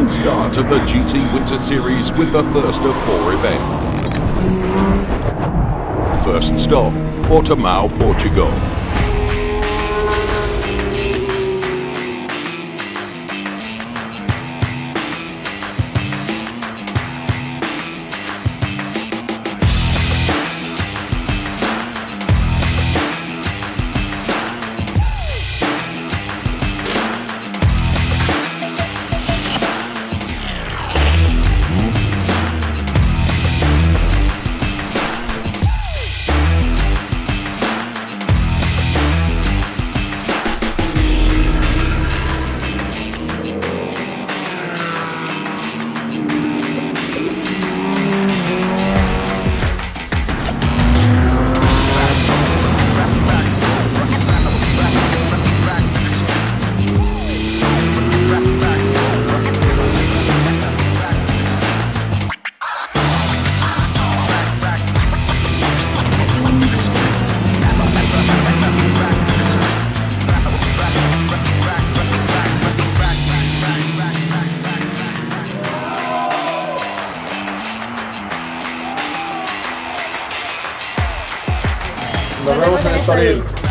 Start of the GT Winter Series with the first of 4 events. First stop, Portimao, Portugal. Nos vemos en Estoril.